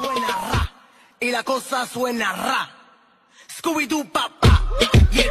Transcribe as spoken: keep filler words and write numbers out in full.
suena ra, y la cosa suena ra. Scooby-Doo papá, y el